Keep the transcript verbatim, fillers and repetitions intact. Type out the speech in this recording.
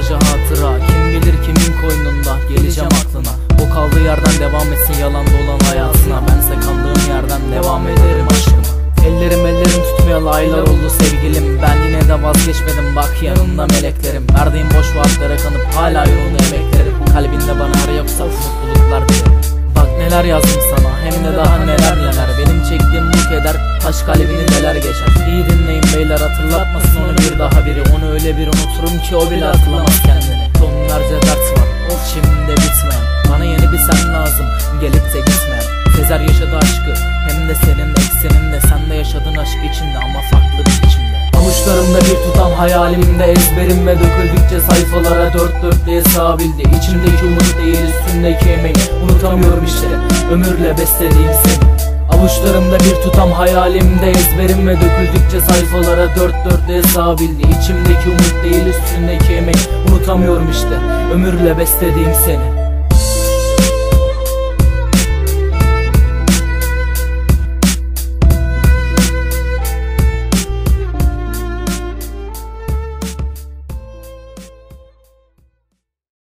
acı hatıra, kim bilir kimin koynunda, geleceğim aklına. O kaldığı yerden devam etsin yalan dolan hayatına. Bense kaldığım yerden devam ederim aşkıma. Ellerim ellerim tutmuyor, aylar oldu sevgilim. Ben yine de vazgeçmedim, bak yanında meleklerim. Verdiğim boş vaatlere kanıp hala yolunu emeklerim. Kalbinde bana ara yoksa mutluluklar dilerim. Bak neler yazdım sana, hem de daha neler neler. Benim çektiğim bu keder taş kalbini neler geçer. İyi dinleyin beyler, hatırlatmasın onu bir daha biri. Onu öyle bir unuturum ki o bile hatırlamaz kendini. Tonlarca dert var, of şimdi bitmeyen. Bana yeni bir sen lazım, gelip de gitmeyen. Sezer yaşadı aşkı, hem de senin ekseninde. Sen de yaşadın aşk içinde ama farklı bir biçimde. Avuçlarımda bir tutam hayalimde, ezberimle döküldükçe sayfalara dört dörtlüğe sığabildi. İçimdeki umut değil üstündeki emeği, unutamıyorum işte ömürle beslediğim seni. Avuçlarımda bir tutam hayalimde, ezberimle döküldükçe sayfalara dört dörtlüğe sığabildi. İçimdeki umut değil üstündeki emeği, unutamıyorum işte ömürle beslediğim seni.